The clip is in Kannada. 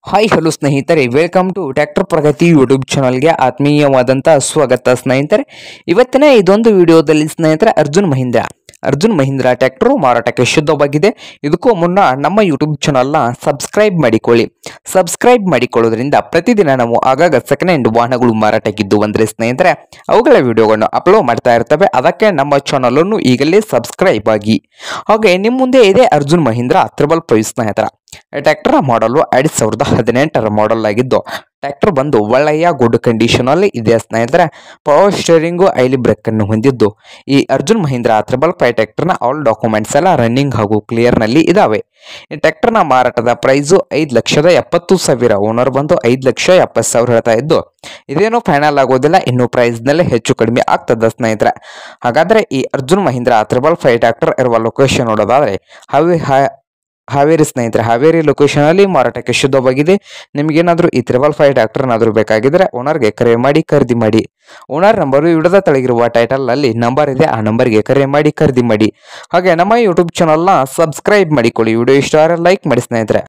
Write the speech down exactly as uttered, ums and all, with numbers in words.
ಹಾಯ್ ಹಲೋ ಸ್ನೇಹಿತರೆ, welcome to tractor Pragati YouTube ಚಾನಲ್ಗೆ ಆತ್ಮೀಯವಾದಂಥ ಸ್ವಾಗತ ಸ್ನೇಹಿತರೆ. ಇವತ್ತಿನ ಇದೊಂದು ವಿಡಿಯೋದಲ್ಲಿ ಸ್ನೇಹಿತರೆ ಅರ್ಜುನ್ ಮಹೀಂದ್ರ ಅರ್ಜುನ್ ಮಹೀಂದ್ರ ಟ್ರ್ಯಾಕ್ಟರ್ ಮಾರಾಟಕ್ಕೆ ಶುದ್ಧವಾಗಿದೆ. ಇದಕ್ಕೂ ಮುನ್ನ ನಮ್ಮ ಯೂಟ್ಯೂಬ್ ಚಾನಲ್ನ ಸಬ್ಸ್ಕ್ರೈಬ್ ಮಾಡಿಕೊಳ್ಳಿ. ಸಬ್ಸ್ಕ್ರೈಬ್ ಮಾಡಿಕೊಳ್ಳೋದ್ರಿಂದ ಪ್ರತಿದಿನ ನಾವು ಆಗಾಗ ಸೆಕೆಂಡ್ ಹ್ಯಾಂಡ್ ವಾಹನಗಳು ಮಾರಾಟಕ್ಕಿದ್ದು ಅಂದರೆ ಸ್ನೇಹಿತರೆ ಅವುಗಳ ವಿಡಿಯೋಗಳನ್ನು ಅಪ್ಲೋಡ್ ಮಾಡ್ತಾ ಇರ್ತವೆ. ಅದಕ್ಕೆ ನಮ್ಮ ಚಾನಲನ್ನು ಈಗಲೇ ಸಬ್ಸ್ಕ್ರೈಬ್ ಆಗಿ. ಹಾಗೆ ನಿಮ್ಮ ಮುಂದೆ ಇದೆ ಅರ್ಜುನ್ ಮಹೀಂದ್ರ ತ್ರಿಬಲ್ ಫೈವ್ ಸ್ನೇಹಿತರ ಟ್ರ್ಯಾಕ್ಟರ್ ಮಾಡಲು ಎರಡ್ ಸಾವಿರದ ಹದಿನೆಂಟರ ಮಾಡೆಲ್ ಆಗಿದ್ದು ಟ್ರ್ಯಾಕ್ಟರ್ ಬಂದು ಒಳ್ಳೆಯ ಗುಡ್ ಕಂಡೀಷನ್ ಅಲ್ಲಿ ಇದೆ ಸ್ನೇಹಿತರೆ. ಪವರ್ ಸ್ಟೇರಿಂಗು ಐಲಿ ಬ್ರೇಕ್ ಅನ್ನು ಹೊಂದಿದ್ದು ಈ ಅರ್ಜುನ್ ಮಹೀಂದ್ರ ತ್ರಿಬಲ್ ಫೈವ್ ಟ್ರ್ಯಾಕ್ಟರ್ನ ಆಲ್ ಡಾಕ್ಯುಮೆಂಟ್ಸ್ ಎಲ್ಲ ರನ್ನಿಂಗ್ ಹಾಗೂ ಕ್ಲಿಯರ್ ನಲ್ಲಿ ಇದಾವೆ. ಈ ಟ್ರ್ಯಾಕ್ಟರ್ನ ಮಾರಾಟದ ಪ್ರೈಸು ಐದು ಲಕ್ಷದ ಎಪ್ಪತ್ತು ಸಾವಿರ, ಓನರ್ ಬಂದು ಐದು ಲಕ್ಷ ಎಪ್ಪತ್ತು ಸಾವಿರ ಹೇಳ್ತಾ ಇದ್ದು ಇದೇನು ಫೈನಲ್ ಆಗೋದಿಲ್ಲ, ಇನ್ನು ಪ್ರೈಸ್ ನಲ್ಲಿ ಹೆಚ್ಚು ಕಡಿಮೆ ಆಗ್ತದ ಸ್ನೇಹಿತರೆ. ಹಾಗಾದ್ರೆ ಈ Arjun Mahindra triple five tractor ಇರುವ ಲೊಕೇಶನ್ ನೋಡೋದಾದ್ರೆ ಹಾವಿ ಹಾವೇರಿ ಸ್ನೇಹಿತರೆ, ಹಾವೇರಿ ಲೊಕೇಶನ್ ಅಲ್ಲಿ ಮಾರಾಟಕ್ಕೆ ಶುದ್ಧವಾಗಿದೆ. ನಿಮ್ಗೇನಾದ್ರೂ ಈ ತ್ರಿಬಲ್ ಫೈವ್ ಟ್ರ್ಯಾಕ್ಟರ್ ಏನಾದರೂ ಬೇಕಾಗಿದ್ರೆ ಓನರ್ಗೆ ಕರೆ ಮಾಡಿ ಖರೀದಿ ಮಾಡಿ. ಓನರ್ ನಂಬರು ವಿಡಿಯೋದ ತೆಳಗಿರುವ ಟೈಟಲ್ ಅಲ್ಲಿ ನಂಬರ್ ಇದೆ, ಆ ನಂಬರ್ಗೆ ಕರೆ ಮಾಡಿ ಖರೀದಿ ಮಾಡಿ. ಹಾಗೆ ನಮ್ಮ ಯೂಟ್ಯೂಬ್ ಚಾನಲ್ನ ಸಬ್ಸ್ಕ್ರೈಬ್ ಮಾಡಿಕೊಳ್ಳಿ. ವಿಡಿಯೋ ಇಷ್ಟ ಆದರೆ ಲೈಕ್ ಮಾಡಿ ಸ್ನೇಹಿತರೆ.